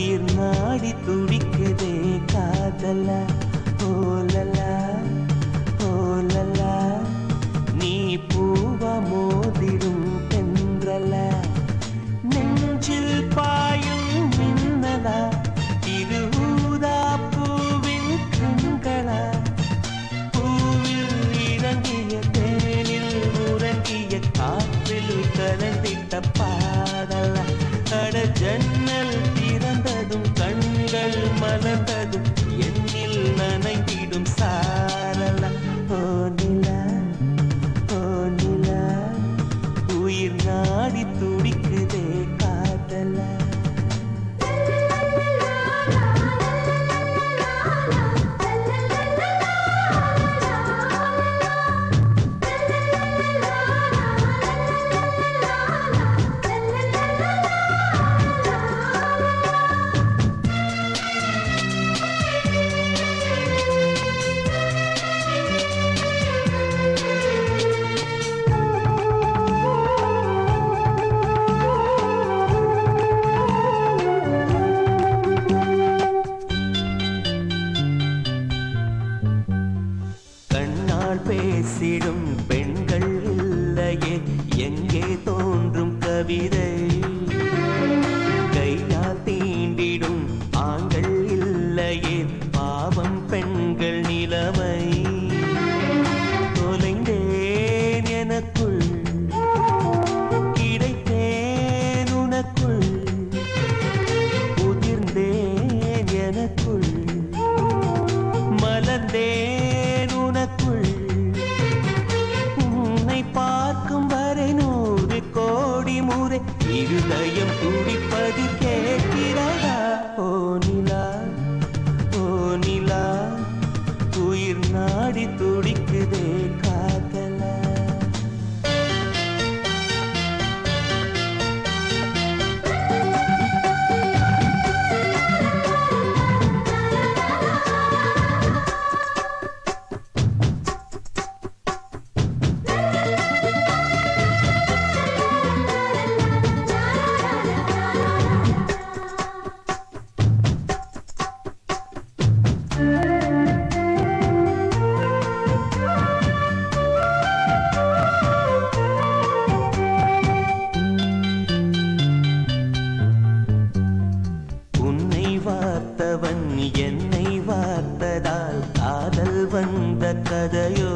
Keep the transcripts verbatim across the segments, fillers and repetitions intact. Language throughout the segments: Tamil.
உயிர் நாடி துடிக்குதே காதலா ஓலலா ஓலலா நீ பூவா மோதிடும் தென்றலா நெஞ்சில் பாயும் மின்னலா இருஊதா பூவின் கண்களா பூவில் இறங்கிய தேனில் உறங்கிய காற்றில் கலந்திட்ட பாடலா அட ஜன்னல் திறந்ததும் கண்கள் மலர்ந்ததும் என்னில் நனைந்திடும் சாரலா ஓ நிலா ஓ நிலா உயிர் நாடி துடிக்குதே காதலா பேசிடும் பெண்கள் இல்லையே எங்கே தோன்றும் கவிதை கையால் தீண்டிடும் ஆண்கள் இல்லையே பாவம் பெண்கள் நிலைமை தொலைந்தேன் எனக்குள் கிடைத்தேன் உனக்குள் உதிர்ந்தேன் எனக்குள் மலர்ந்தேன் உனக்குள் பார்க்கும் வரை நூறு கோடி முறை இருதயம் துடிப்பது கேட்கிறதா ஓ நிலா ஓ நிலா உயிர் நாடி துடிக்குதே காதலா வார்த்தவன் என்னை வார்த்ததால் காதல் வந்த கதையோ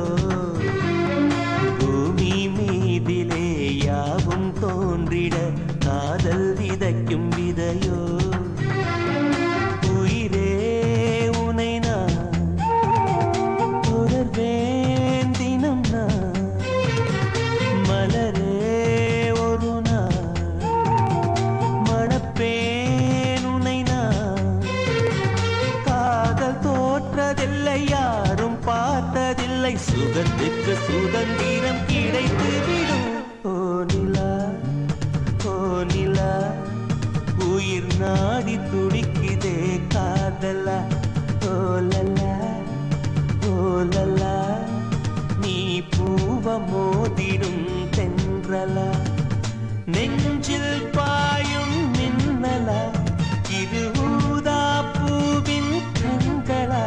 பூமி மீதிலே யாவும் தோன்றிட காதல் விதைக்கும் விதையோ உயிரே உனை நான் தொடர்வேன் தினம் நான் மலரே ஒரு நாள் மணப்பேன் யாரும் பார்த்ததில்லை சுகத்துக்கு சுதந்திரம் கிடைத்து விடும் ஓ நிலா ஓ நிலா உயிர் நாடி துடிக்குதே காதலா ஓலலா ஓலலா நீ பூவ மோதிடும் தென்றலா நெஞ்சில் பாயும் மின்னலா இது ஊதா பூவின் கண்களா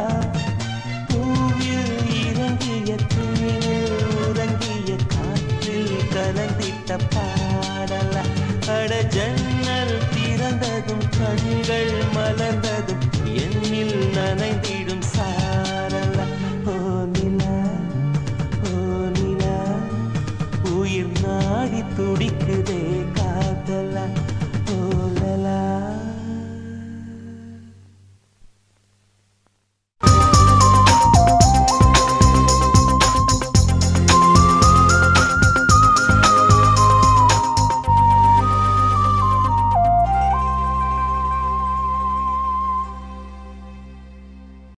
கலந்திட்ட பாடலா அட ஜன்னல் திறந்ததும் கண்கள் மலர்ந்ததும் என்னில் நனைந்திடும்